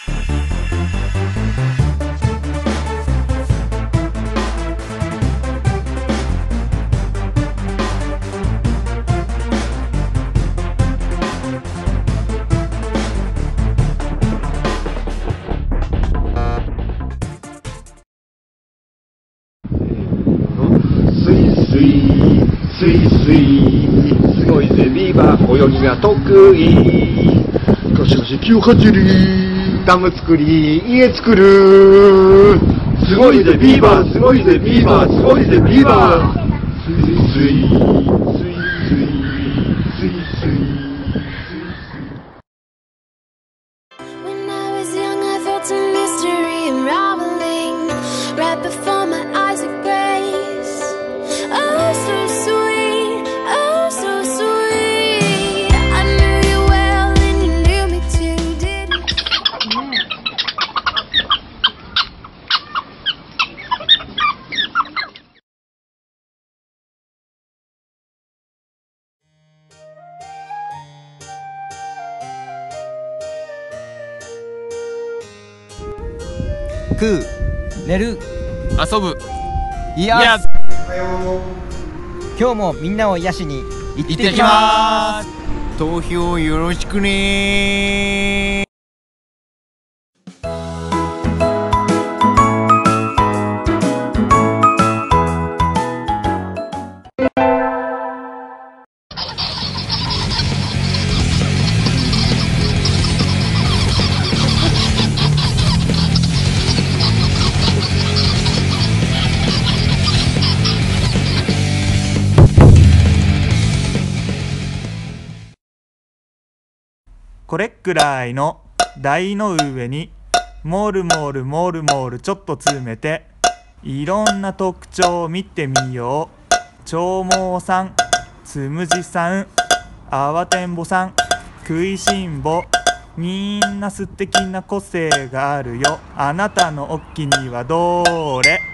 スイスイスイスイ、すごいぜビーバー、泳ぎが得意。ガシガシ9八里、ダム作り家作る。すごいぜビーバー、すごいぜビーバー、すごいぜビーバー。スイスイスイスイスイスイ。 When I was young, I felt a mystery unraveling right before my eyes of grace. Oh, so sweet, oh, so sweet. I knew you well and you knew me too, didn't you? 食う、寝る、 遊ぶ、 癒す。今日もみんなを癒しに行ってきます。 投票よろしくね。 これくらいの台の上にモルモルモルモルちょっと詰めて、いろんな特徴を見てみよう。長毛さん、つむじさん、あわてんぼさん、食いしん坊、みんな素敵な個性があるよ。あなたのお気にはどれ？